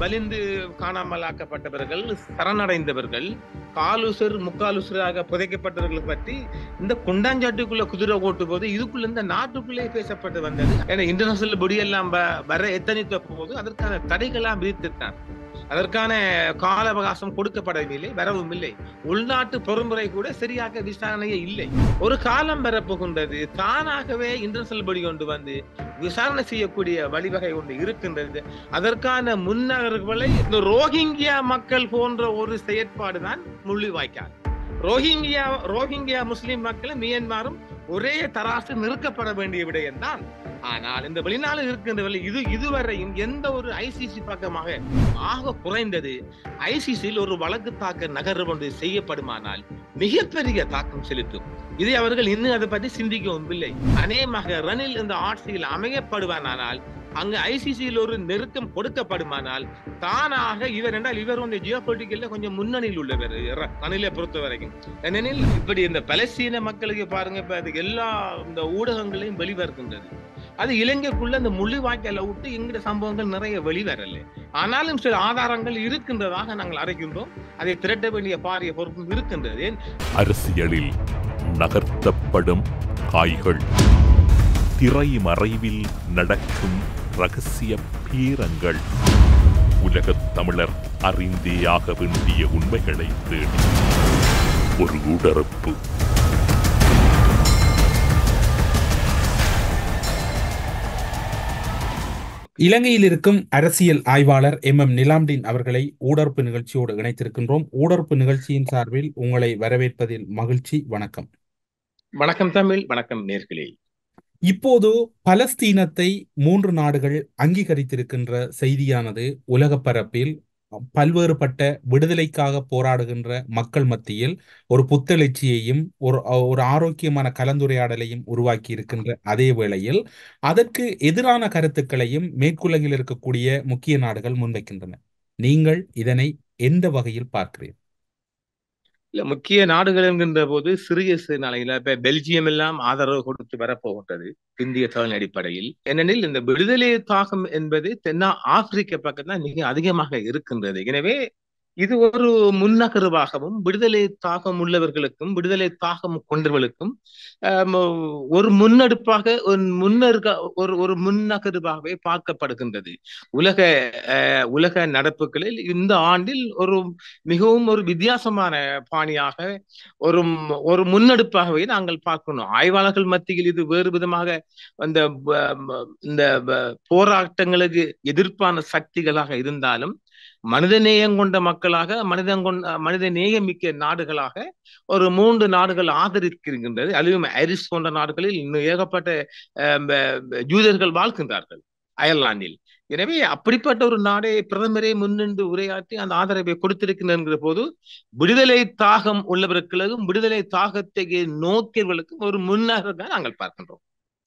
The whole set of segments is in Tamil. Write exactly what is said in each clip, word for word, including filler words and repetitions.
வலிந்து காணாமலாக்கப்பட்டவர்கள், சரணடைந்தவர்கள், காலுசர் முக்காலுசராக புதைக்கப்பட்டவர்கள் பற்றி இந்த குண்டாஞ்சாட்டுக்குள்ள குதிரை ஓட்டு போது இதுக்குள்ள இந்த நாட்டுக்குள்ளே பேசப்பட்டு வந்தது. ஏன்னா இன்டர்நேஷனல் பொடி எல்லாம் வர எத்தனைத்த போது அதற்கான தடைகளாம் விதித்திருக்காங்க. அதற்கான கால அவகாசம் கொடுக்கப்படவில்லை, வரவும் இல்லை. உள்நாட்டு பொறுமுறை கூட சரியாக விசாரணையே இல்லை. ஒரு காலம் வரப்போகின்றது, தானாகவே இன்டர்நேஷனல் பொடி கொண்டு வந்து விசாரணை செய்யக்கூடிய வழிவகை ஒன்று இருக்கின்றது. அதற்கான முன்னகர்வுகளை இந்த ரோஹிங்கியா மக்கள் போன்ற ஒரு செயற்பாடுதான் முள்ளிவாய்க்கால். ரோஹிங்கியா ரோஹிங்கியா முஸ்லிம் மக்களும் மியன்மாரும் ஒரே தராசு நிறுக்கப்பட வேண்டிய விடயம்தான். ஆனால் இந்த வெளிநாடு இருக்கின்றவர்கள் இது இதுவரையும் எந்த ஒரு ஐசிசி பக்கமாக ஆக குறைந்தது ஐசிசியில் ஒரு வழக்கு தாக்க நகர்வு ஒன்று செய்யப்படுமானால் மிகப்பெரிய தாக்கம் செலுத்தும். இதை அவர்கள் இன்னும் அதை பற்றி சிந்திக்கவும் இல்லை. அநேகமாக ரணில் இந்த ஆட்சியில் அமையப்படுவானால் அங்கு ஐசிசியில் ஒரு நெருக்கம் கொடுக்கப்படுமானால் தானாக இவர் என்றால் இவர் வந்து ஜியோ பொலிட்டிக்கல்ல கொஞ்சம் முன்னணியில் உள்ளவர் ரணிலை பொறுத்த வரைக்கும். ஏனெனில் இப்படி இந்த பலஸ்தீன மக்களுக்கு பாருங்க, இப்ப எல்லா இந்த ஊடகங்களையும் வெளிவருகின்றது. அது இலங்கைக்குள்ள இந்த முள்ளிவாய்க்கால விட்டு எங்கிட்ட சம்பவங்கள் நிறைய வெளிவரல. ஆனாலும் சில ஆதாரங்கள் இருக்கின்றதாக நாங்கள் அறிகின்றோம். அதை திரட்ட வேண்டிய பாரிய பொறுப்பும் இருக்கின்றது. அரசியலில் நகர்த்தப்படும் காய்கள், திரைமறைவில் நடக்கும் ரகசிய பீரங்கள், உலகத் தமிழர் அறிந்தேயாக வேண்டிய உண்மைகளை தேடி ஒரு உடறுப்பு. இலங்கையில் இருக்கும் அரசியல் ஆய்வாளர் எம் எம் நிலாம்டீன் அவர்களை ஊடறுப்பு நிகழ்ச்சியோடு இணைத்திருக்கின்றோம். ஊடறுப்பு நிகழ்ச்சியின் சார்பில் உங்களை வரவேற்பதில் மகிழ்ச்சி. வணக்கம். வணக்கம் தமிழ், வணக்கம் நேர்களே. இப்போது பலஸ்தீனத்தை மூன்று நாடுகள் அங்கீகரித்திருக்கின்ற செய்தியானது உலக பரப்பில் பல்வேறுபட்ட விடுதலைக்காக போராடுகின்ற மக்கள் மத்தியில் ஒரு புத்தெழுச்சியையும் ஒரு ஒரு ஆரோக்கியமான கலந்துரையாடலையும் உருவாக்கி இருக்கின்ற அதே வேளையில் அதற்கு எதிரான கருத்துக்களையும் மேற்குலகில் இருக்கக்கூடிய முக்கிய நாடுகள் முன்வைக்கின்றன. நீங்கள் இதனை எந்த வகையில் பார்க்கிறீர்கள்? இல்ல, முக்கிய நாடுகள் என்கின்ற போது சிறிய சிறு நாளையில இப்ப பெல்ஜியம் எல்லாம் ஆதரவு கொடுத்து வரப்போகின்றது இந்திய தகவல் அடிப்படையில். ஏனெனில் இந்த விடுதலை தாகம் என்பது தென்னா ஆப்பிரிக்க பக்கம் தான் மிக அதிகமாக இருக்கின்றது. எனவே இது ஒரு முன்னகர்வாகவும் விடுதலை தாகம் உள்ளவர்களுக்கும் விடுதலை தாகம் கொண்டவர்களுக்கும் ஒரு முன்னெடுப்பாக ஒரு முன்னெடுக்க ஒரு ஒரு முன்னகர்வாகவே பார்க்கப்படுகின்றது. உலக உலக நடப்புகளில் இந்த ஆண்டில் ஒரு மிகவும் ஒரு வித்தியாசமான பாணியாக ஒரு ஒரு முன்னெடுப்பாகவே நாங்கள் பார்க்கணும். ஆய்வாளர்கள் மத்தியில் இது வேறு விதமாக அந்த இந்த போராட்டங்களுக்கு எதிர்ப்பான சக்திகளாக இருந்தாலும் மனித நேயம் கொண்ட மக்களாக மனிதன் கொண்ட மனித நேயமிக்க நாடுகளாக ஒரு மூன்று நாடுகள் ஆதரிக்கின்றது. அதுவும் ஐரிஷ் போன்ற நாடுகளில் இன்னும் ஏகப்பட்ட ஜூதர்கள் வாழ்கின்றார்கள் அயர்லாந்தில். எனவே அப்படிப்பட்ட ஒரு நாடே பிரதமரே முன்னின்று உரையாற்றி அந்த ஆதரவை கொடுத்திருக்கின்ற போது விடுதலை தாகம் உள்ளவர்களுக்கும் விடுதலை தாகத்தை நோக்கியவர்களுக்கும் ஒரு முன்னேற்றம் நாங்கள் பார்க்கின்றோம்.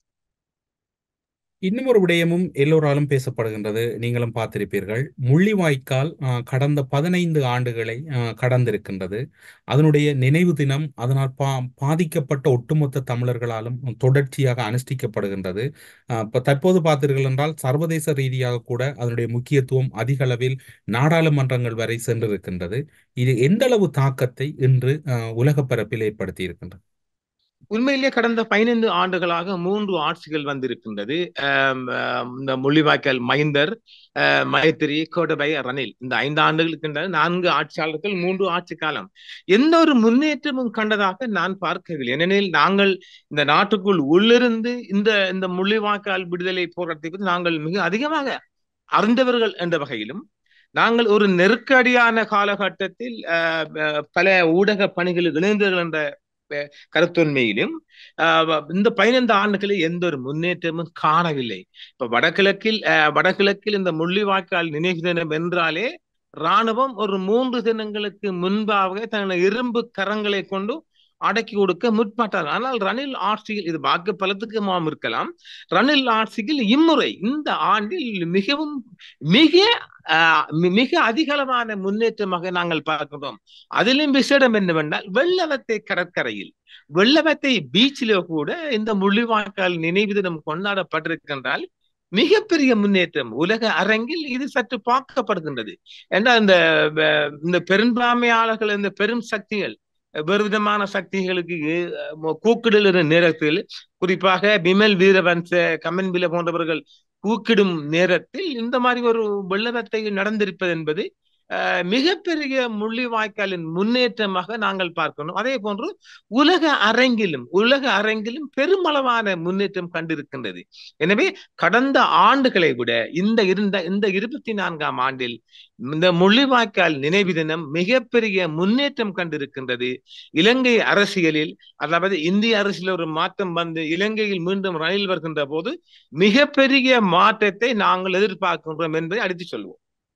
இன்னும் ஒரு விடயமும் எல்லோராலும் பேசப்படுகின்றது, நீங்களும் பார்த்திருப்பீர்கள். முள்ளிவாய்க்கால் கடந்த பதினைந்து ஆண்டுகளை கடந்திருக்கின்றது. அதனுடைய நினைவு தினம் அதனால் பா பாதிக்கப்பட்ட ஒட்டுமொத்த தமிழர்களாலும் தொடர்ச்சியாக அனுஷ்டிக்கப்படுகின்றது. இப்போ தற்போது பார்த்தீர்கள் என்றால் சர்வதேச ரீதியாக கூட அதனுடைய முக்கியத்துவம் அதிக அளவில் நாடாளுமன்றங்கள் வரை சென்றிருக்கின்றது. இது எந்த அளவு தாக்கத்தை இன்று உலக பரப்பில் ஏற்படுத்தி இருக்கின்றது? உண்மையிலேயே கடந்த பதினைந்து ஆண்டுகளாக மூன்று ஆட்சிகள் வந்திருக்கின்றது. இந்த முள்ளிவாய்க்கால் மஹிந்தர், மைத்திரி, கோடபய, ரணில், இந்த ஐந்து ஆண்டுகளுக்கு நான்கு ஆட்சியாளர்கள், மூன்று ஆட்சி காலம். எந்த ஒரு முன்னேற்றமும் கண்டதாக நான் பார்க்கவில்லை. ஏனெனில் நாங்கள் இந்த நாட்டுக்குள் உள்ளிருந்து இந்த இந்த முள்ளிவாய்க்கால் விடுதலை போராட்டத்தை பற்றி நாங்கள் மிக அதிகமாக அறிந்தவர்கள் என்ற வகையிலும் நாங்கள் ஒரு நெருக்கடியான காலகட்டத்தில் பல ஊடக பணிகளில் இணைந்தவர்கள் என்ற கருத்தொன்மையிலும் இந்த பதினைந்து ஆண்டுகளில் எந்த ஒரு முன்னேற்றமும் காணவில்லை. இப்ப வடகிழக்கில் வடகிழக்கில் இந்த முள்ளிவாய்க்கால் நினைவு தினம் என்றாலே இராணுவம் ஒரு மூன்று தினங்களுக்கு முன்பாக தங்கள் இரும்பு கரங்களை கொண்டு அடக்கி கொடுக்க முற்பட்டார். ஆனால் ரணில் ஆட்சியில் இது வாக்கு பலத்துக்கு மாம் இருக்கலாம். ரணில் ஆட்சியில் இம்முறை இந்த ஆண்டில் மிகவும் மிக மிக அதிகளவான முன்னேற்றமாக நாங்கள் பார்க்கிறோம். அதிலும் விசேடம் என்னவென்றால் வெள்ளவத்தை கடற்கரையில் வெள்ளவத்தை பீச்சிலே கூட இந்த முள்ளிவாய்க்கால் நினைவு தினம் கொண்டாடப்பட்டிருக்கின்றால் மிகப்பெரிய முன்னேற்றம். உலக அரங்கில் இது சற்று பார்க்கப்படுகின்றது. ஏன்னா இந்த இந்த பெரும்பான்மையாளர்கள், இந்த பெரும் சக்திகள், வேறு விதமான சக்திகளுக்கு கூக்கிடுகிற நேரத்தில், குறிப்பாக பிமல் வீரவன்ச, கமன்பில போன்றவர்கள் கூக்கிடும் நேரத்தில் இந்த மாதிரி ஒரு வெள்ளவத்தை நடந்திருப்பது என்பது மிகப்பெரிய முள்ளிவாய்க்காலின் முன்னேற்றமாக நாங்கள் பார்க்கணும். அதே போன்று உலக அரங்கிலும் உலக அரங்கிலும் பெருமளவான முன்னேற்றம் கண்டிருக்கின்றது. எனவே கடந்த ஆண்டுகளை விட இந்த இருந்த இந்த இருபத்தி நான்காம் ஆண்டில் இந்த முள்ளிவாய்க்கால் நினைவு தினம் மிகப்பெரிய முன்னேற்றம் கண்டிருக்கின்றது. இலங்கை அரசியலில், அதாவது இந்திய அரசியல் ஒரு மாற்றம் வந்து இலங்கையில் மீண்டும் ரணில் வருகின்ற போது மிகப்பெரிய மாற்றத்தை நாங்கள் எதிர்பார்க்கின்றோம் என்பதை அடித்து சொல்வோம்.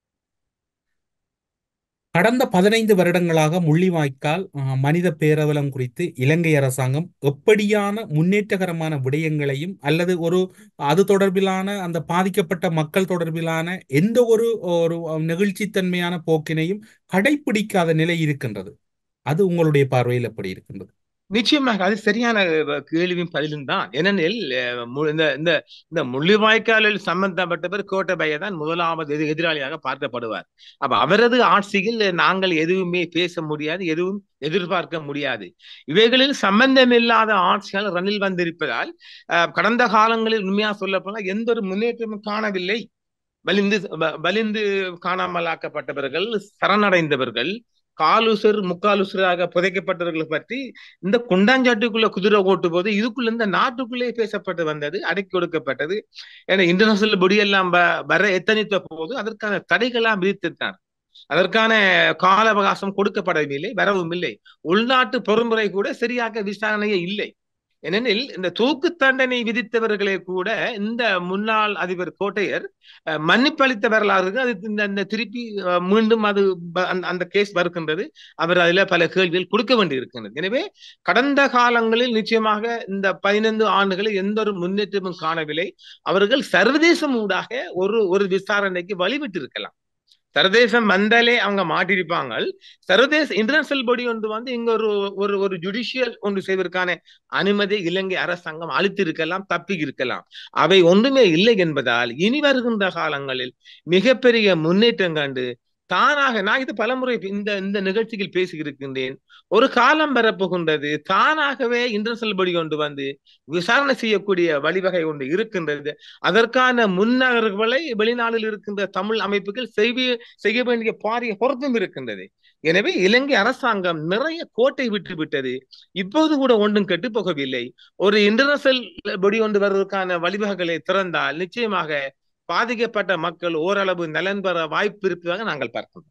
கடந்த பதினைந்து வருடங்களாக முள்ளிவாய்க்கால் மனித பேரவலம் குறித்து இலங்கை அரசாங்கம் எப்படியான முன்னேற்றகரமான விடயங்களையும் அல்லது ஒரு அது தொடர்பிலான அந்த பாதிக்கப்பட்ட மக்கள் தொடர்பிலான எந்த ஒரு ஒரு நெகிழ்ச்சித்தன்மையான போக்கினையும் கடைபிடிக்காத நிலை இருக்கின்றது. அது உங்களுடைய பார்வையில் எப்படி இருக்கின்றது? நிச்சயமாக அது சரியான கேள்வியும் பதிலும் தான். ஏனெனில் இந்த இந்த முள்ளிவாய்க்காலில் சம்பந்தப்பட்டவர் கோட்டபய தான் முதலாவது எதிராளியாக பார்க்கப்படுவார். அப்ப அவரது ஆட்சியில் நாங்கள் எதுவுமே பேச முடியாது, எதுவும் எதிர்பார்க்க முடியாது. இவைகளில் சம்பந்தமில்லாத ஆட்சியால் ரணில் வந்திருப்பதால் கடந்த காலங்களில் உண்மையா சொல்ல போனால் எந்த ஒரு முன்னேற்றமும் காணவில்லை. வலிந்து வலிந்து காணாமலாக்கப்பட்டவர்கள், சரணடைந்தவர்கள், காலுசர் முக்காலுசராக புதைக்கப்பட்டவர்களை பற்றி இந்த குண்டாஞ்சாட்டுக்குள்ள குதிரை ஓட்டு போது இதுக்குள்ள இந்த நாட்டுக்குள்ளே பேசப்பட்டு வந்தது, அடக்கி கொடுக்கப்பட்டது. ஏன்னா இன்டர்நேஷனல் பொடி எல்லாம் வர எத்தனித்த போது அதற்கான தடைகளாம் விதித்திருக்கார். அதற்கான கால அவகாசம் கொடுக்கப்படவில்லை, வரவும் இல்லை. உள்நாட்டு பொறுமுறை கூட சரியாக விசாரணையே இல்லை. ஏனெனில் இந்த தூக்கு தண்டனை விதித்தவர்களே கூட இந்த முன்னாள் அதிபர் கோட்டையர் மன்னிப்பளித்த வரலாறு அது இந்த திருப்பி மீண்டும் அது அந்த கேஸ் வருகின்றது. அவர் அதுல பல கேள்விகள் கொடுக்க வேண்டி இருக்கின்றது. எனவே கடந்த காலங்களில் நிச்சயமாக இந்த பதினைந்து ஆண்டுகளில் எந்த ஒரு முன்னேற்றமும் காணவில்லை. அவர்கள் சர்வதேசம் ஊடாக ஒரு ஒரு விசாரணைக்கு வழிவிட்டு இருக்கலாம். சர்வதேசம் வந்தாலே அவங்க மாட்டிருப்பாங்க. சர்வதேச இன்டர்நேஷனல் பாடி ஒன்று வந்து இங்க ஒரு ஒரு ஒரு ஜுடிஷியல் ஒன்று செய்வதற்கான அனுமதி இலங்கை அரசாங்கம் அளித்திருக்கலாம், தப்பி இருக்கலாம். அவை ஒன்றுமே இல்லை என்பதால் இனி வருகின்ற காலங்களில் மிகப்பெரிய முன்னேற்றம் கண்டு தானாக, நான் இது பலமுறை இந்த இந்த நிகழ்ச்சியில் பேசியிருக்கின்றேன், ஒரு காலம் வரப்போகின்றது தானாகவே இன்டர்நேஷனல் பாடி கொண்டு வந்து விசாரணை செய்யக்கூடிய வழிவகை ஒன்று இருக்கின்றது. அதற்கான முன்னகர்வுகளை வெளிநாட்டில் இருக்கின்ற தமிழ் அமைப்புகள் செய்ய செய்ய வேண்டிய பாரிய பொறுப்பும் இருக்கின்றது. எனவே இலங்கை அரசாங்கம் நிறைய கோட்டை விட்டு விட்டது. இப்போது கூட ஒன்றும் கெட்டு போகவில்லை. ஒரு இன்டர்நேஷனல் பாடி கொண்டு வருவதற்கான வழிவகைகளை திறந்தால் நிச்சயமாக பாதிக்கப்பட்ட மக்கள் ஓரளவு நலன் பெற வாய்ப்பு இருப்பதாக நாங்கள் பார்க்கிறோம்.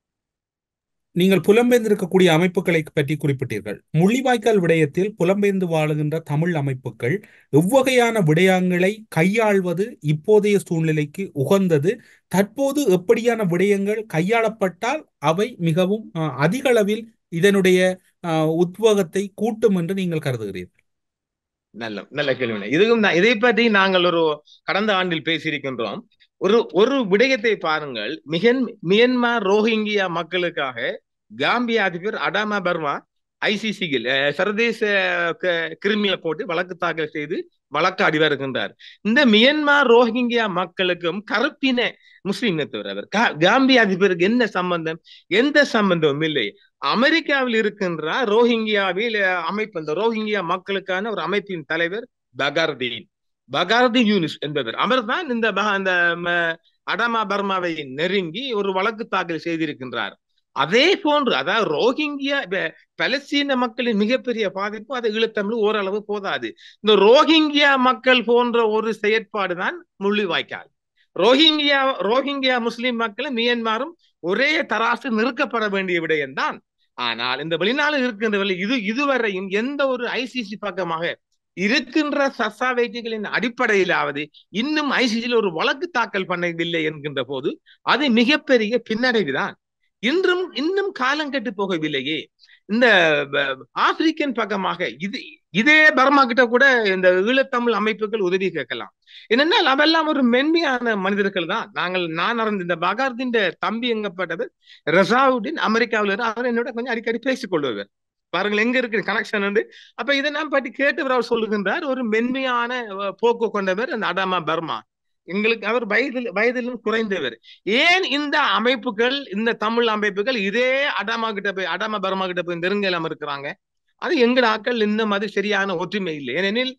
நீங்கள் புலம்பெயர்ந்திருக்கக்கூடிய அமைப்புகளை பற்றி குறிப்பிட்டீர்கள். முள்ளிவாய்க்கால் விடயத்தில் புலம்பெயர்ந்து வாழுகின்ற தமிழ் அமைப்புகள் எவ்வகையான விடயங்களை கையாள்வது இப்போதைய சூழ்நிலைக்கு உகந்தது? தற்போது எப்படியான விடயங்கள் கையாளப்பட்டால் அவை மிகவும் அதிக அளவில் இதனுடைய உத்வேகத்தை கூட்டும் என்று நீங்கள் கருதுகிறீர்கள்? நல்ல நல்ல கேள்வி. இதுவும் இதை பற்றி நாங்கள் ஒரு கடந்த ஆண்டில் பேசியிருக்கின்றோம். ஒரு ஒரு விடயத்தை பாருங்கள். மிக மியன்மார் ரோஹிங்கியா மக்களுக்காக காம்பியா அதிபர் அடாமா பர்மா ஐசிசியில் சர்வதேச கிரிமினல் கோர்ட்டு வழக்கு தாக்கல் செய்து வழக்காடி வருகின்றார். இந்த மியன்மார் ரோஹிங்கியா மக்களுக்கும் கருப்பின முஸ்லிம் இனத்தவர் காம்பியா அதிபருக்கு என்ன சம்பந்தம்? எந்த சம்பந்தமும் இல்லை. அமெரிக்காவில் இருக்கின்ற ரோஹிங்கியாவில் அமைப்பு, இந்த ரோஹிங்கியா மக்களுக்கான ஒரு அமைப்பின் தலைவர் பகர்தீன் பகர்தீன் யூனிஸ் என்பவர், அவர் தான் இந்த அடாமா பர்மாவை நெருங்கி ஒரு வழக்கு தாக்கல் செய்திருக்கின்றார். அதே போன்று, அதாவது ரோஹிங்கியா பலஸ்தீன மக்களின் மிகப்பெரிய பாதிப்பு, அதை ஈழத்தமிழ் ஓரளவு போதாது. இந்த ரோஹிங்கியா மக்கள் போன்ற ஒரு செயற்பாடு தான் முள்ளிவாய்க்கால். ரோஹிங்கியா ரோஹிங்கியா முஸ்லிம் மக்களும் மியன்மாரும் ஒரே தராசு நிறுக்கப்பட வேண்டிய விடயம்தான். ஆனால் இந்த வெளிநாடு இருக்கின்றவர்கள் இது இதுவரையும் எந்த ஒரு ஐசிசி பக்கமாக இருக்கின்ற சசாவேட்டிகளின் அடிப்படையிலாவது இன்னும் ஐசிசியில் ஒரு வழக்கு தாக்கல் பண்ணவில்லை என்கின்ற போது அது மிகப்பெரிய பின்னடைவுதான். இன்றும் இன்னும் காலம் கெட்டு போகவில்லையே. இந்த ஆப்பிரிக்கன் பக்கமாக இது இதே பர்மா கிட்ட கூட இந்த ஈழத்தமிழ் அமைப்புகள் உதவி கேட்கலாம். என்னென்னால் அவெல்லாம் ஒரு மென்மையான மனிதர்கள் தான். நாங்கள் நான் அறிந்த இந்த பகார்தின் தம்பி எங்கப்பட்டது ரசாவுடின் அமெரிக்காவில், அவர் என்னோட கொஞ்சம் அடிக்கடி பேசிக் கொள்வார். பாருங்கள் எங்க இருக்கு கனெக்ஷன் வந்து. அப்ப இதை நான் பற்றி கேட்டு அவர் சொல்லுகின்றார், ஒரு மென்மையான போக்கு கொண்டவர் அந்த அடாமா பர்மா. எங்களுக்கு அவர் வயதில் வயதிலும் குறைந்தவர். ஏன் இந்த அமைப்புகள், இந்த தமிழ் அமைப்புகள் இதே அடாமா கிட்ட போய் அடாமா பர்மா கிட்ட போய் நெருங்கலாம் இருக்கிறாங்க? அது எங்கள் ஆக்கள் இன்னும் அது சரியான ஒற்றுமை இல்லை. ஏனெனில்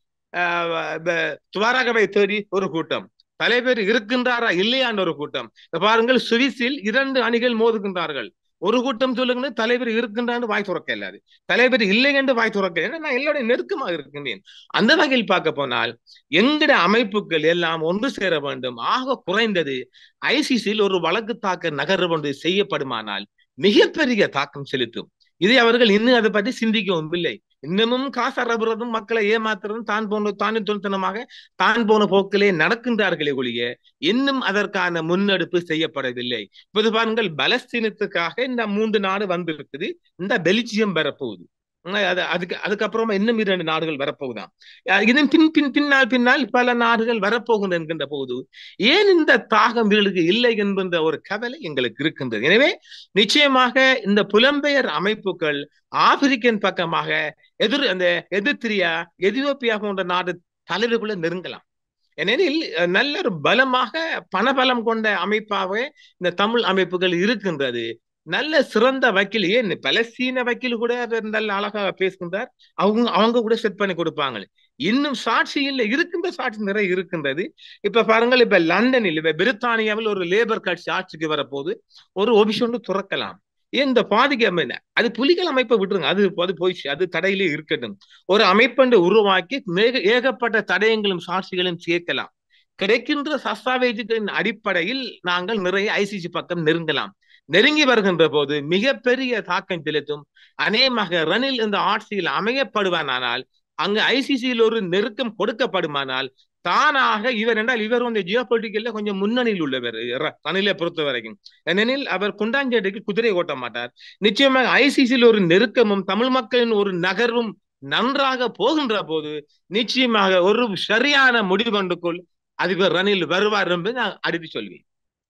துவாரகவை தேடி ஒரு கூட்டம், தலைவர் இருக்கின்றாரா இல்லையான்ற ஒரு கூட்டம். பாருங்கள், சுவிஸில் இரண்டு அணிகள் மோதுகின்றார்கள். ஒரு கூட்டம் சொல்லுங்க தலைவர் இருக்கின்றான்னு வாய் துறக்க இல்லாது, தலைவர் இல்லை என்று வாய் துறக்க. ஏன்னா நான் எல்லாருடைய நெருக்கமாக இருக்கின்றேன். அந்த வகையில் பார்க்க போனால் எங்கட அமைப்புகள் எல்லாம் ஒன்று சேர வேண்டும். ஆக குறைந்தது ஐசிசியில் ஒரு வழக்கு தாக்க நகர்வு ஒன்று செய்யப்படுமானால் மிகப்பெரிய தாக்கம் செலுத்தும். இதை அவர்கள் இன்னும் அதை பற்றி சிந்திக்கவும் இல்லை. இன்னமும் காசு அறவுறதும், மக்களை ஏமாத்துறதும், தான் போன தானே தொழில்தனமாக தான் போன போக்கிலே நடக்கின்றார்களே ஒழிய இன்னும் அதற்கான முன்னெடுப்பு செய்யப்படவில்லை. இப்போது பாருங்கள், பலஸ்தீனத்துக்காக இந்த மூன்று நாடு வந்திருக்குது. இந்த பெல்ஜியம் வரப்போகுது. அதுக்கு அதுக்கப்புறமா இன்னும் இரண்டு நாடுகள் வரப்போகுதான். இதன் பின் பின் பின்னால் பின்னால் பல நாடுகள் வரப்போகும் என்கின்ற போது ஏன் இந்த தாகம் இவர்களுக்கு இல்லை என்கின்ற ஒரு கவலை எங்களுக்கு இருக்கின்றது. எனவே நிச்சயமாக இந்த புலம்பெயர் அமைப்புகள் ஆப்பிரிக்கன் பக்கமாக எதிர் அந்த எதிர்த்திரியா, எதியோப்பியா போன்ற நாடு தலைவர்களை நெருங்கலாம். ஏனெனில் நல்ல ஒரு பலமாக பணபலம் கொண்ட அமைப்பாகவே இந்த தமிழ் அமைப்புகள் இருக்கின்றது. நல்ல சிறந்த வக்கீல், ஏன் பலஸ்தீன வக்கீல் கூட நல்ல அழகாக பேசுகின்றார். அவங்க அவங்க கூட செட் பண்ணி கொடுப்பாங்க. இன்னும் சாட்சி இல்லை, இருக்கின்ற சாட்சி நிறைய இருக்கின்றது. இப்ப பாருங்கள், இப்ப லண்டனில், இப்ப பிரித்தானியாவில் ஒரு லேபர் கட்சி ஆட்சிக்கு வரப்போது ஒரு ஒபிஷன் துறக்கலாம். ஏன் இந்த பாதிக்க, அது புலிகள் அமைப்பை விட்டுருங்க, அது அது போயிடுச்சு, அது தடையிலே இருக்கட்டும். ஒரு அமைப்பை உருவாக்கி ஏகப்பட்ட தடயங்களும் சாட்சிகளும் சேர்க்கலாம். கிடைக்கின்ற தஸ்தாவேஜுகளின் அடிப்படையில் நாங்கள் நிறைய ஐசிசி பக்கம் நெருங்கலாம். நெருங்கி வருகின்ற போது மிகப்பெரிய தாக்கம் செலுத்தும். அநேகமாக ரணில் இந்த ஆட்சியில் அமையப்படுவானால், அங்கு ஐசிசியில் ஒரு நெருக்கம் கொடுக்கப்படுமானால் தானாக இவர் என்றால் இவர் வந்து ஜியோ பொலிட்டிக்கல்ல கொஞ்சம் முன்னணியில் உள்ளவர் ரணிலை பொறுத்த வரைக்கும். ஏனெனில் அவர் குண்டாஞ்சேரிக்கு குதிரை ஓட்ட மாட்டார். நிச்சயமாக ஐசிசியில் ஒரு நெருக்கமும் தமிழ் மக்களின் ஒரு நகர்வும் நன்றாக போகின்ற போது நிச்சயமாக ஒரு சரியான முடிவொன்றுக்குள் அதிபர் ரணில் வருவார் என்று நான் அடித்து சொல்வேன்.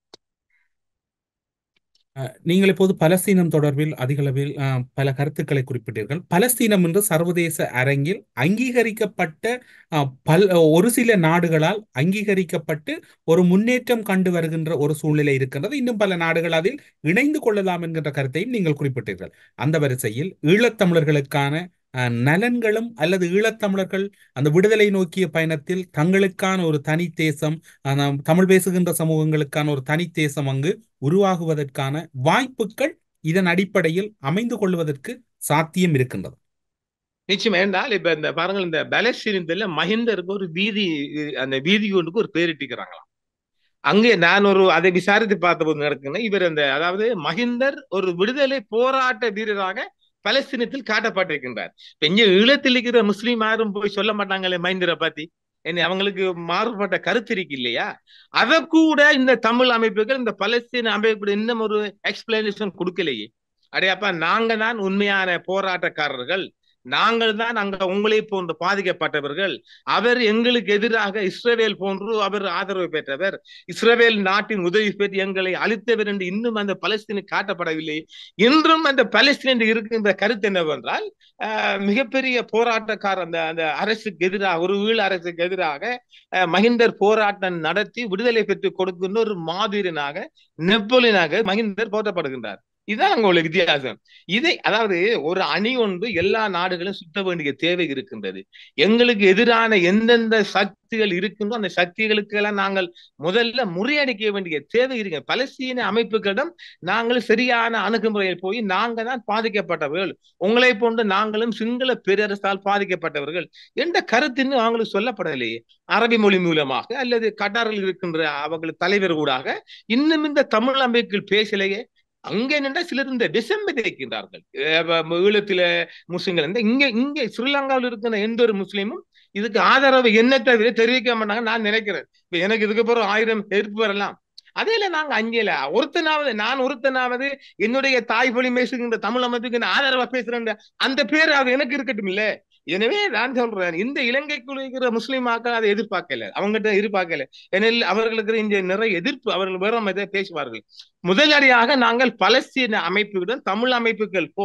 நீங்கள் இப்போது பலஸ்தீனம் தொடர்பில் அதிகளவில் பல கருத்துக்களை குறிப்பிட்டீர்கள். பலஸ்தீனம் என்று சர்வதேச அரங்கில் அங்கீகரிக்கப்பட்ட பல் ஒரு சில நாடுகளால் அங்கீகரிக்கப்பட்டு ஒரு முன்னேற்றம் கண்டு வருகின்ற ஒரு சூழ்நிலை இருக்கின்றது. இன்னும் பல நாடுகள் அதில் இணைந்து கொள்ளலாம் என்கின்ற கருத்தையும் நீங்கள் குறிப்பிட்டீர்கள். அந்த வரிசையில் ஈழத்தமிழர்களுக்கான நலன்களும் அல்லது ஈழத்தமிழர்கள் அந்த விடுதலை நோக்கிய பயணத்தில் தங்களுக்கான ஒரு தனி தேசம், தமிழ் பேசுகின்ற சமூகங்களுக்கான ஒரு தனி தேசம் அங்கு உருவாகுவதற்கான வாய்ப்புகள் இதன் அடிப்படையில் அமைந்து கொள்வதற்கு சாத்தியம் இருக்கின்றது. நிச்சயம். என்றால் இப்ப இந்த பாருங்கள், இந்த பலஸ்தீனத்துல மஹிந்தருக்கு ஒரு வீதி, அந்த வீதி ஒன்றுக்கு ஒரு பேரிட்டிக்கிறாங்களாம். அங்கே நான் ஒரு அதை விசாரித்து பார்த்த போது நடக்குன்னா, இவர் அந்த அதாவது மஹிந்தர் ஒரு விடுதலை போராட்ட வீரராக பலஸ்தீனத்தில் காட்டப்பட்டிருக்கின்றார். இப்ப இங்க ஈழத்தில் இருக்கிற முஸ்லீம் யாரும் போய் சொல்ல மாட்டாங்களே மஹிந்தரை பத்தி, என்ன அவங்களுக்கு மாறுபட்ட கருத்து இருக்கு இல்லையா? அதை கூட இந்த தமிழ் அமைப்புகள், இந்த பலஸ்தீன அமைப்புகள் இன்னும் ஒரு எக்ஸ்பிளனேஷன் கொடுக்கலையே. அடையாப்பா, நாங்க தான் உண்மையான போராட்டக்காரர்கள், நாங்கள் தான் அங்க உங்களை போன்று பாதிக்கப்பட்டவர்கள், அவர் எங்களுக்கு எதிராக இஸ்ரவேல் போன்று அவர் ஆதரவு பெற்றவர், இஸ்ரவேல் நாட்டின் உதவி பெற்று எங்களை அழித்தவர் என்று இன்னும் அந்த பலஸ்தீனுக்கு காட்டப்படவில்லை. இன்றும் அந்த பலஸ்தீனில் இருக்கின்ற கருத்து என்னவென்றால், அஹ் மிகப்பெரிய போராட்டக்காரர், அந்த அந்த அரசுக்கு எதிராக, ஒரு ஈழ அரசுக்கு எதிராக மஹிந்தர் போராட்டம் நடத்தி விடுதலை பெற்று கொடுக்கின்ற ஒரு மாவீரனாக, நெப்போலியனாக மஹிந்தர் போற்றப்படுகின்றார். இதுதான் அங்க வித்தியாசம். இதை அதாவது ஒரு அணி ஒன்று எல்லா நாடுகளும் சுத்த வேண்டிய தேவை இருக்கின்றது. எங்களுக்கு எதிரான எந்தெந்த சக்திகள் இருக்கின்றோ அந்த சக்திகளுக்கு எல்லாம் நாங்கள் முதல்ல முறியடிக்க வேண்டிய தேவை இருக்கு. பலஸ்தீன அமைப்புகளிடம் நாங்கள் சரியான அணுகுமுறையில் போய் நாங்க தான் பாதிக்கப்பட்டவர்கள், உங்களை போன்று நாங்களும் சிங்கள பேரரசால் பாதிக்கப்பட்டவர்கள் என்ற கருத்தின்னு அவங்களுக்கு சொல்லப்படலையே. அரபி மொழி மூலமாக அல்லது கட்டாரில் இருக்கின்ற அவர்கள் தலைவர் ஊடாக இன்னும் இந்த தமிழ் அமைப்புகள் பேசலையே. அங்க என்னென்னா சிலர் இந்த விஷம் விதைக்கின்றார்கள். ஈழத்தில முஸ்லிம்கள் இங்க இங்க ஸ்ரீலங்காவில் இருக்கிற எந்த ஒரு முஸ்லீமும் இதுக்கு ஆதரவு என்ன தவிர தெரிவிக்க மாட்டாங்க நான் நினைக்கிறேன். இப்ப எனக்கு இதுக்கு பிறகு ஆயிரம் எதிர்ப்பு வரலாம், அதையில நாங்க அஞ்சல ஒருத்தனாவது, நான் ஒருத்தனாவது என்னுடைய தாய்மொழி பேசுகின்ற தமிழ் அமைப்புக்கு ஆதரவா பேசுறேன் அந்த பேர் அது எனக்கு இருக்கட்டும் இல்ல. எனவே நான் சொல்றேன், இந்த இலங்கைக்குள்ள இருக்கிற முஸ்லீம் மக்கள் அதை எதிர்பார்க்கல, அவங்ககிட்ட எதிர்பார்க்கல. ஏனெனில் அவர்களுக்கு இந்த நிறைய எதிர்ப்பு, அவர்கள் வேற பேசுவார்கள். முதலடியாக நாங்கள் பலஸ்தீன அமைப்புடன் தமிழ் அமைப்புகள் போய்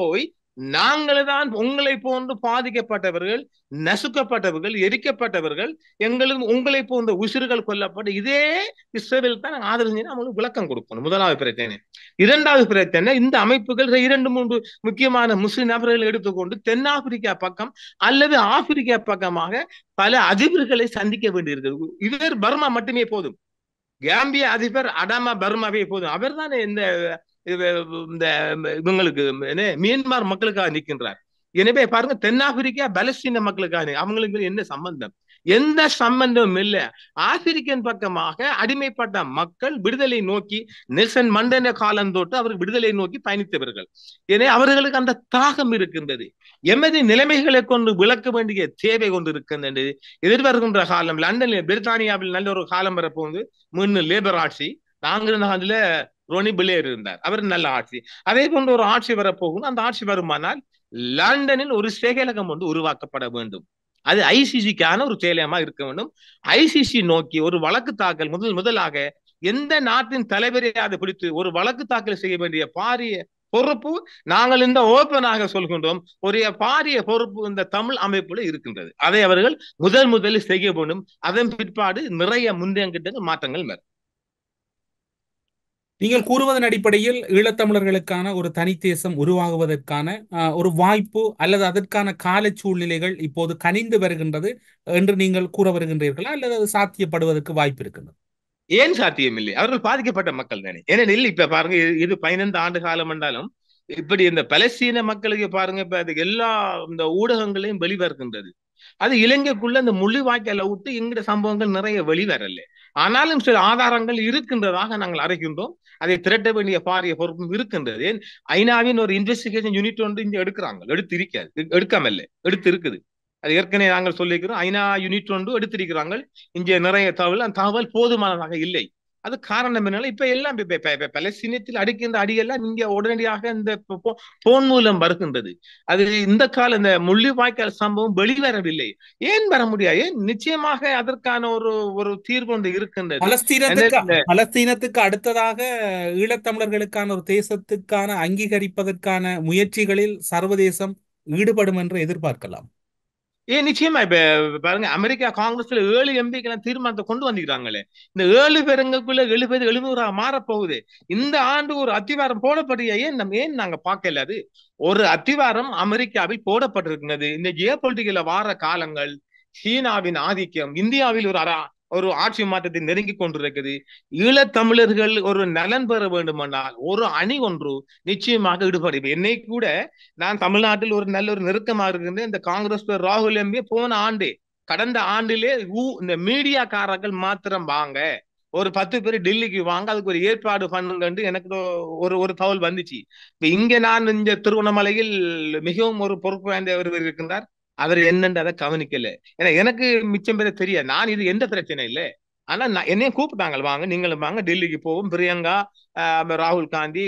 நாங்கள் தான் உங்களை போன்று பாதிக்கப்பட்டவர்கள், நசுக்கப்பட்டவர்கள், எரிக்கப்பட்டவர்கள், எங்களும் உங்களை போன்ற உசிறுகள் கொல்லப்பட்டு இதே இஸ்ரேல் தான் ஆதரவு செய்ய அவங்களுக்கு விளக்கம் கொடுக்கணும். முதலாவது பிரச்சனை. இரண்டாவது பிரச்சனை, இந்த அமைப்புகள் இரண்டு மூன்று முக்கியமான முஸ்லிம் நபர்கள் எடுத்துக்கொண்டு தென்னாப்பிரிக்கா பக்கம் அல்லது ஆப்பிரிக்கா பக்கமாக பல அதிபர்களை சந்திக்க வேண்டியிருக்கிறது. இவர் பர்மா மட்டுமே போதும். கேம்பிய அதிபர் அடாமா பர்மாவே போதும். அவர் தானே இந்த இந்த இவங்களுக்கு மியான்மர் மக்களுக்காக நிற்கின்றார். எனவே பாருங்க, தென்னாப்பிரிக்கா பலஸ்தீன மக்களுக்காக அவங்களுக்கு என்ன சம்பந்தம்? எந்த சம்பந்தமும் இல்லை. ஆப்பிரிக்கன் பக்கமாக அடிமைப்பட்ட மக்கள் விடுதலை நோக்கி நெல்சன் மண்டேலா காலம் தொட்டு அவர் விடுதலை நோக்கி பயணித்தவர்கள். எனவே அவர்களுக்கு அந்த தாகம் இருக்கின்றது. எமது நிலைமைகளை கொண்டு விளக்க வேண்டிய தேவை கொண்டு இருக்கின்றது. எதிர்வருகின்ற காலம் லண்டனில் பிரித்தானியாவில் நல்ல ஒரு காலம் வரப்போகுது. முன்னு லேபர் ஆட்சி, நாங்கள் இருந்த காலத்துல ரோனி பிளேயர் இருந்தார், அவர் நல்ல ஆட்சி. அதே போன்ற ஒரு ஆட்சி வரப்போகும். அந்த ஆட்சி வருமானால் லண்டனில் ஒரு செயலகம் ஒன்று உருவாக்கப்பட வேண்டும். அது ஐசிசிக்கான ஒரு செயலகமா இருக்க வேண்டும். ஐசிசி நோக்கி ஒரு வழக்கு தாக்கல் முதல் முதலாக எந்த நாட்டின் தலைவரையாவது பிடித்து ஒரு வழக்கு தாக்கல் செய்ய வேண்டிய பாரிய பொறுப்பு நாங்கள் இந்த ஓப்பனாக சொல்கின்றோம். ஒரு பாரிய பொறுப்பு இந்த தமிழ் அமைப்புல இருக்கின்றது. அதை அவர்கள் முதல் முதலில் செய்ய வேண்டும். அதன் பிற்பாடு நிறைய முன்னேற்றங்கள் மாற்றங்கள் வரும். நீங்கள் கூறுவதன் அடிப்படையில் ஈழத்தமிழர்களுக்கான ஒரு தனித்தேசம் உருவாகுவதற்கான ஒரு வாய்ப்பு அல்லது அதற்கான கால சூழ்நிலைகள் இப்போது கனிந்து வருகின்றது என்று நீங்கள் கூற வருகின்றீர்களா, அல்லது அது சாத்தியப்படுவதற்கு வாய்ப்பு இருக்கின்றது? ஏன் சாத்தியமில்லை? அவர்கள் பாதிக்கப்பட்ட மக்கள் தானே. ஏனெனில் இப்ப பாருங்க, இது பதினைந்து ஆண்டு காலம் என்றாலும் இப்படி இந்த பலஸ்தீன மக்களுக்கு பாருங்க, இப்ப அது எல்லா இந்த ஊடகங்களையும் வெளிவருகின்றது. அது இலங்கைக்குள்ள இந்த முள்ளிவாய்க்கால விட்டு எங்கிட்ட சம்பவங்கள் நிறைய வெளிவரல. ஆனாலும் சில ஆதாரங்கள் இருக்கின்றதாக நாங்கள் அறிகின்றோம். அதை திரட்ட வேண்டிய பாரிய பொறுப்பும் இருக்கின்றது. ஐநாவின் ஒரு இன்வெஸ்டிகேஷன் யூனிட் ஒன்று இங்க எடுக்கிறாங்க, எடுத்து இருக்காது, எடுக்காமல்ல, எடுத்து இருக்குது. அது ஏற்கனவே நாங்கள் சொல்லிக்கிறோம். ஐநா யூனிட் ஒன்று எடுத்திருக்கிறாங்க. இங்கே நிறைய தகவல், அந்த தகவல் போதுமானதாக இல்லை. அது காரணம் என்னால இப்ப எல்லாம் பலஸ்தீனத்தில் அடிக்கின்ற அடியெல்லாம் இங்க உடனடியாக இந்த போன் மூலம் வருகின்றது. அது இந்த கால இந்த முள்ளிவாய்க்கால் சம்பவம் வெளிவரவில்லை. ஏன் வர முடியாது? ஏன்? நிச்சயமாக அதற்கான ஒரு ஒரு தீர்வு ஒன்று இருக்கின்றது. பலஸ்தீனத்துக்கு பலஸ்தீனத்துக்கு அடுத்ததாக ஈழத்தமிழர்களுக்கான ஒரு தேசத்துக்கான அங்கீகரிப்பதற்கான முயற்சிகளில் சர்வதேசம் ஈடுபடும் என்று எதிர்பார்க்கலாம். ஏன்? நிச்சயமா. இப்ப பாருங்க, அமெரிக்கா காங்கிரஸ்ல ஏழு எம்பிக்கள் தீர்மானத்தை கொண்டு வந்திருக்காங்களே. இந்த ஏழு பேருங்களுக்குள்ள எழுபது எழுநூறாக மாறப்போகுது. இந்த ஆண்டு ஒரு அத்திவாரம் போடப்படிய ஏன் நம்ம ஏன் நாங்க பார்க்கல? அது ஒரு அத்திவாரம் அமெரிக்காவில் போடப்பட்டிருக்கிறது. இந்த ஜியோ பொலிட்டிக்கல வார காலங்கள், சீனாவின் ஆதிக்கம், இந்தியாவில் ஒரு அரா ஒரு ஆட்சி மாற்றத்தை நெருங்கி கொண்டிருக்குது. ஈழத்தமிழர்கள் ஒரு நலன் பெற வேண்டுமானால் ஒரு அணி ஒன்று நிச்சயமாக ஈடுபடும். என்னை கூட நான் தமிழ்நாட்டில் ஒரு நல்ல ஒரு நெருக்கமா இருக்கின்றேன். இந்த காங்கிரஸ் ராகுல் எம்பி போன ஆண்டு கடந்த ஆண்டிலே இந்த மீடியாக்காரர்கள் மாத்திரம் வாங்க, ஒரு பத்து பேர் டெல்லிக்கு வாங்க, அதுக்கு ஒரு ஏற்பாடு பண்ணுங்க எனக்கு ஒரு ஒரு தகவல் வந்துச்சு. இப்ப இங்க நான் இந்த திருவண்ணாமலையில் மிகவும் ஒரு பொறுப்பு வாய்ந்தவர் இருக்கின்றார். அவர் என்னன்னு அதை கவனிக்கல. ஏன்னா எனக்கு மிச்சம் பேர தெரியாது. நான் இது எந்த பிரச்சனை இல்லை. ஆனா என்னையும் கூப்பிட்டாங்க, வாங்க நீங்களும் வாங்க, டெல்லிக்கு போவோம், பிரியங்கா, ராகுல் காந்தி,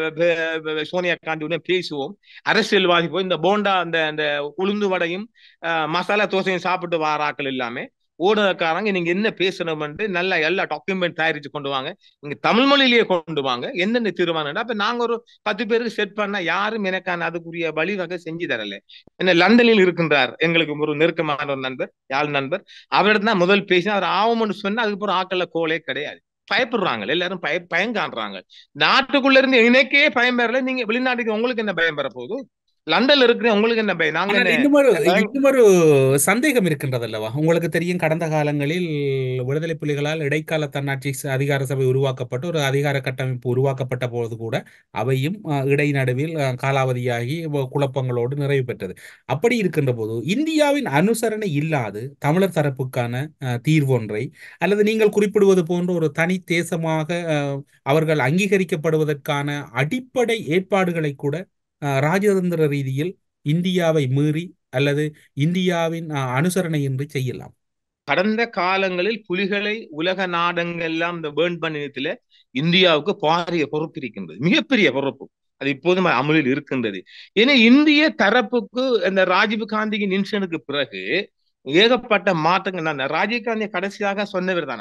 சோனியா காந்தி உடனே பேசுவோம், அரசியல்வாதி போய் இந்த போண்டா அந்த அந்த உளுந்து வடையும் மசாலா தோசையும் சாப்பிட்டு வாராக்கள் இல்லாம ஊடகக்காரங்க நீங்க என்ன பேசணும் நல்லா எல்லா டாக்குமெண்ட் தயாரிச்சு கொண்டு வாங்க, நீங்க தமிழ் மொழியிலேயே கொண்டு வாங்க, என்னென்ன தீர்மானம். அப்ப நாங்க ஒரு பத்து பேருக்கு செட் பண்ணா யாரும் எனக்கான அதுக்குரிய வழிவகை செஞ்சு தரல. என்ன லண்டனில் இருக்கின்றார் எங்களுக்கு ஒரு நெருக்கமான ஒரு நண்பர், யாழ் நண்பர், அவரிடம் தான் முதல் பேசி அவர் ஆவம்னு சொன்னா அதுக்கப்புறம் ஆக்கல்ல கோலே கிடையாது. பயப்படுறாங்க, எல்லாரும் பய பயம் காண்றாங்க. நாட்டுக்குள்ள இருந்து எனக்கே பயம் பெறல, நீங்க வெளிநாட்டுக்கு உங்களுக்கு என்ன பயம் பெற போகுது? லண்டன்ல இருக்கிற உங்களுக்கு என்ன பயம்? நாங்க இன்னொரு சந்தேகம் இருக்கின்றது அல்லவா? உங்களுக்கு தெரியும், கடந்த காலங்களில் விடுதலை புலிகளால் இடைக்கால தன்னாட்சி அதிகார சபை உருவாக்கப்பட்டு ஒரு அதிகார கட்டமைப்பு உருவாக்கப்பட்ட போது கூட அவையும் இடைநடுவில் காலாவதியாகி குழப்பங்களோடு நிறைவு பெற்றது. அப்படி இருக்கின்ற போது இந்தியாவின் அனுசரணை இல்லாது தமிழர் தரப்புக்கான தீர்வு ஒன்றை அல்லது நீங்கள் குறிப்பிடுவது போன்ற ஒரு தனி தேசமாக அவர்கள் அங்கீகரிக்கப்படுவதற்கான அடிப்படை ஏற்பாடுகளை கூட ராஜதந்திர ரீதியில் இந்தியாவை மீறி அல்லது இந்தியாவின் அனுசரணையின்றி செய்யலாம். கடந்த காலங்களில் புலிகளை உலக நாடங்கள் எல்லாம் இந்த பேர்ன் பண்ணியதுல இந்தியாவுக்கு பாரிய பொறுப்பு இருக்கின்றது, மிகப்பெரிய பொறுப்பு. அது இப்போதும் அமலில் இருக்கின்றது. ஏன்னா இந்திய தரப்புக்கு இந்த ராஜீவ் காந்தியின் இன்சிடென்ட்க்கு பிறகு ஏகப்பட்ட மாற்றங்கள். நான் ராஜீவ் காந்தி கடைசியாக சொன்னவர் தானா,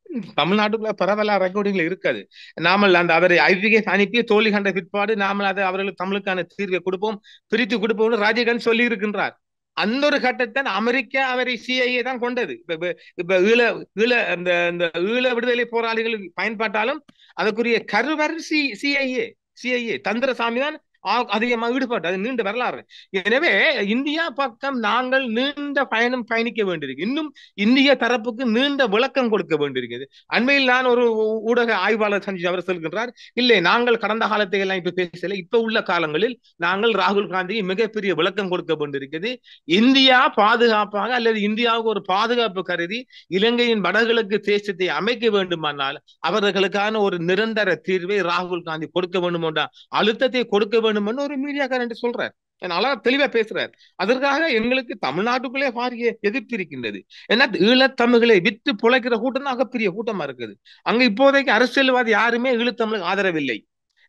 தமிழ்நாட்டுக்குள்ள பரவலா ரெக்கார்டிங்ல இருக்காது. நாமல் அந்த அவரை ஐபிகேஸ் அனுப்பி தோல்வி கண்ட பிற்பாடு நாமல் அதை அவர்களுக்கு தமிழுக்கான தீர்வை கொடுப்போம், பிரித்து கொடுப்போம்னு ராஜீவ்காந்தி சொல்லி இருக்கின்றார். அந்த ஒரு கட்டத்தான் அமெரிக்கா அவரை சிஐஏ தான் கொண்டது. இப்ப இப்ப ஈழ ஈழ அந்த இந்த ஈழ விடுதலை போராளிகள் பயன்பட்டாலும் அதற்குரிய கருவர் சி சிஐஏ சிஐஏ தந்திரசாமி தான் அதிகமாக ஈடுபட்டு அது நீண்ட வரலாறு. எனவே இந்தியா பக்கம் நாங்கள் நீண்ட பயணம் பயணிக்க வேண்டியிருக்கு. இன்னும் இந்திய தரப்புக்கு நீண்ட விளக்கம் கொடுக்க வேண்டியிருக்கிறது. அண்மையில் நான் ஒரு ஊடக ஆய்வாளர் சந்திச்சு அவர் சொல்கின்றார், இல்லை நாங்கள் கடந்த காலத்தை எல்லாம் இப்ப பேசல, இப்ப உள்ள காலங்களில் நாங்கள் ராகுல் காந்திக்கு மிகப்பெரிய விளக்கம் கொடுக்க வேண்டியிருக்கிறது. இந்தியா பாதுகாப்பாக அல்லது இந்தியாவுக்கு ஒரு பாதுகாப்பு கருதி இலங்கையின் வடகிழக்கு தேசத்தை அமைக்க வேண்டுமானால் அவர்களுக்கான ஒரு நிரந்தர தீர்வை ராகுல் காந்தி கொடுக்க வேண்டும் என்ற அழுத்தத்தை கொடுக்க வேண்டும் ஒரு மீடியாக்காரன் சொல்றார். நல்லா தெளிவா பேசுறார். அதற்காக எங்களுக்கு தமிழ்நாட்டுக்குள்ளே பாரிய எதிர்ப்பு இருக்கின்றது. ஏன்னா ஈழத்தமிழ்களை விட்டு புழைக்கிற கூட்டம் தான் பெரிய கூட்டமா இருக்குது. அங்க இப்போதைக்கு அரசியல்வாதி யாருமே ஈழத்தமிழுக்கு ஆதரவில்லை.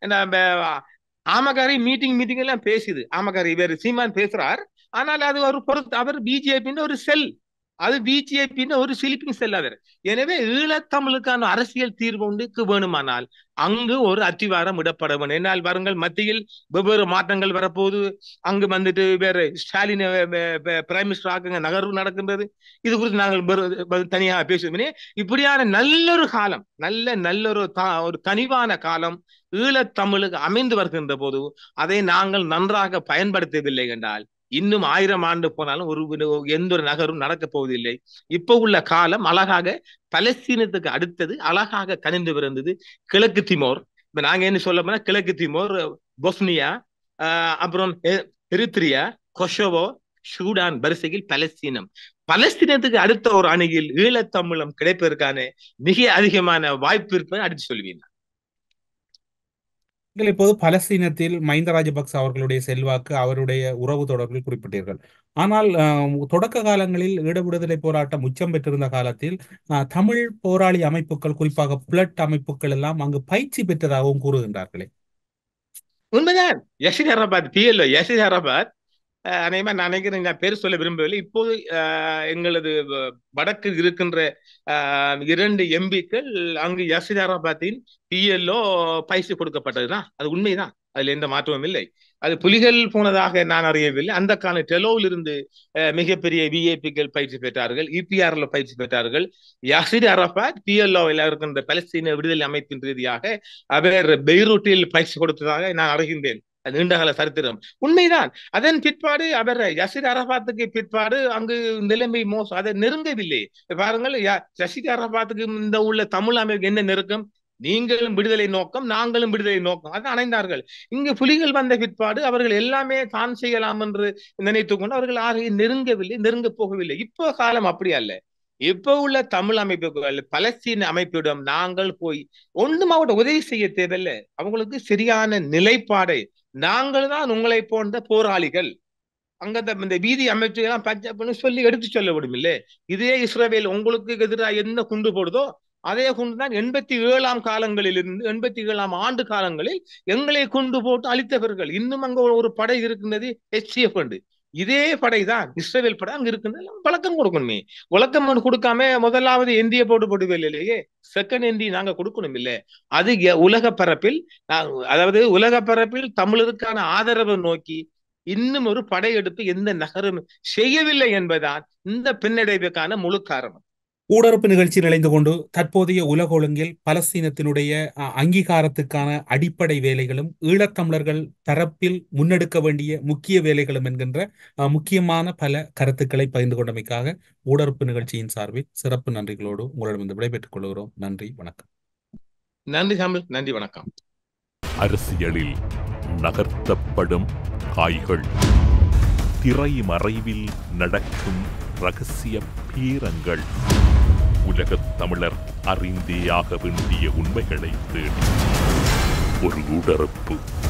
ஆமகாரி மீட்டிங் மீட்டிங் எல்லாம் பேசுது. ஆமகாரி வேறு சீமான் பேசுறார். ஆனால் அது ஒரு பொறுத்து அவர் பிஜேபின்னு ஒரு செல், அது பிஜேபின்னு ஒரு ஸ்லீப்பிங் செல் அவர். எனவே ஈழத்தமிழுக்கான அரசியல் தீர்வு ஒன்றுக்கு வேணுமானால் அங்கு ஒரு அத்திவாரம் இடப்பட வேண்டும். என்னால் வருங்கள் மத்தியில் வெவ்வேறு மாற்றங்கள் வரப்போது, அங்கு வந்துட்டு வேற ஸ்டாலின் பிரைம் மினிஸ்டர் ஆக்குங்க நகர்வு நடக்கின்றது. இது குறித்து நாங்கள் தனியாக பேசுவோம். இப்படியான நல்லொரு காலம், நல்ல நல்லொரு ஒரு கனிவான காலம் ஈழத்தமிழுக்கு அமைந்து வருகின்ற போது அதை நாங்கள் நன்றாக பயன்படுத்தவில்லை என்றால் இன்னும் ஆயிரம் ஆண்டு போனாலும் ஒரு எந்த ஒரு நகரும் நடக்க போவதில்லை. இப்போ உள்ள காலம் அழகாக பலஸ்தீனத்துக்கு அடுத்தது அழகாக கனிந்து பிறந்தது கிழக்கு திமோர். இப்ப நாங்க என்ன சொல்ல போனா கிழக்கு திமோர், பொஸ்னியா, அப்புறம் எரித்ரியா, கொசோவோ, சூடான் வரிசையில் பலஸ்தீனம். பலஸ்தீனத்துக்கு அடுத்த ஒரு அணியில் ஈழத்தமிழம் கிடைப்பதற்கான மிக அதிகமான வாய்ப்பு இருப்பதை அடித்து சொல்வீங்க. நீங்கள் இப்போது பலஸ்தீனத்தில் மஹிந்த ராஜபக்ச அவர்களுடைய செல்வாக்கு, அவருடைய உறவு தொடர்பில் குறிப்பிட்டீர்கள். ஆனால் தொடக்க காலங்களில் ஈழ விடுதலை போராட்டம் உச்சம் பெற்றிருந்த காலத்தில் தமிழ் போராளி அமைப்புகள், குறிப்பாக பிளட் அமைப்புகள் எல்லாம் அங்கு பயிற்சி பெற்றதாகவும் கூறுகின்றார்களே. உண்மைதான். Yasser Arafat PLO Yasser Arafat அநேகமா நான் நினைக்கிறேன், நான் பேர் சொல்ல விரும்பவில்லை. இப்போது எங்களது வடக்கு இருக்கின்ற இரண்டு எம்பிக்கள் அங்கு யசித் அரபாத்தின் பிஎல்ஓ பயிற்சி கொடுக்கப்பட்டதுதான். அது உண்மைதான், அதுல எந்த மாற்றமும் இல்லை. அது புலிகள் போனதாக நான் அறியவில்லை. அந்த கால டெலோவில் இருந்து மிகப்பெரிய விஐபிக்கள் பயிற்சி பெற்றார்கள், இபிஆர்ல பயிற்சி பெற்றார்கள். யசித் அரபாத் பிஎல்ஓவில் இருக்கின்ற பலஸ்தீன விடுதலை அமைப்பின் ரீதியாக அவர் பெய்ரூட்டில் பயிற்சி கொடுத்ததாக நான் அறிகின்றேன். நீண்டகால சரித்திரம் உண்மைதான். அதன் பிற்பாடு அவர் யசித் அரபாத்துக்கு பிற்பாடு அங்கு நிலைமை மோசம், அதை நெருங்கவில்லை. பாருங்கள், யசித் அரபாத்துக்கு இந்த உள்ள தமிழ் அமைப்பு என்ன நெருக்கம், நீங்களும் விடுதலை நோக்கம் நாங்களும் விடுதலை நோக்கம், அதை அணைந்தார்கள். இங்கு புலிகள் வந்த பிற்பாடு அவர்கள் எல்லாமே தான் செய்யலாம் என்று நினைத்துக் கொண்டு அவர்கள் யாரையும் நெருங்கவில்லை, நெருங்க போகவில்லை. இப்போ காலம் அப்படி அல்ல. இப்ப உள்ள தமிழ் அமைப்புகள் பலஸ்தீன அமைப்பிடம் நாங்கள் போய் ஒன்றும் அவட உதவி செய்ய தேவையில்லை. அவங்களுக்கு சரியான நிலைப்பாடை, நாங்கள் தான் உங்களை போன்ற போராளிகள், அங்க இந்த வீதி அமைப்புகள்லாம் பஞ்ச சொல்லி எடுத்து சொல்ல விடும் இல்லை. இதே இஸ்ரவேல் உங்களுக்கு எதிராக என்ன குண்டு போடுதோ அதே குண்டுதான் எண்பத்தி ஏழாம் காலங்களில் இருந்து எண்பத்தி ஏழாம் ஆண்டு காலங்களில் எங்களை குண்டு போட்டு அழித்தவர்கள். இன்னும் அங்க ஒரு படை இருக்கின்றது, ஹெச்சிஎஃப் உண்டு. இதே படைதான் இஸ்ரவேல் படை அங்க இருக்கின்றது. வழக்கம் கொடுக்கணுமே, வழக்கம் கொடுக்காம முதலாவது இந்திய போட்டு போடுவில்லையே, செகண்ட் இந்தி நாங்க கொடுக்கணும் இல்லை. அது உலக பரப்பில், அதாவது உலக பரப்பில் தமிழருக்கான ஆதரவை நோக்கி இன்னும் ஒரு படையெடுப்பு எந்த நகரும் செய்யவில்லை என்பதுதான் இந்த பின்னடைவுக்கான முழு காரணம். ஊடறுப்பு நிகழ்ச்சியில் இணைந்து கொண்டு தற்போதைய உலக ஒழுங்கில் பலஸ்தீனத்தினுடைய அங்கீகாரத்துக்கான அடிப்படை வேலைகளும் ஈழத்தமிழர்கள் தரப்பில் முன்னெடுக்க வேண்டிய முக்கிய வேலைகளும் என்கின்ற முக்கியமான பல கருத்துக்களை பகிர்ந்து கொண்டமைக்காக ஊடறுப்பு நிகழ்ச்சியின் சார்பில் சிறப்பு நன்றிகளோடு உங்களிடம் விடைபெற்றுக் கொள்கிறோம். நன்றி, வணக்கம். நன்றி சாமில், நன்றி, வணக்கம். அரசியலில் நகர்த்தப்படும் காய்கள், திரை மறைவில் நடக்கும் ரகசிய பீரங்கள், உலகத் தமிழர் அறிந்தேயாக வேண்டிய உண்மைகளை தேடி ஒரு ஊடறுப்பு.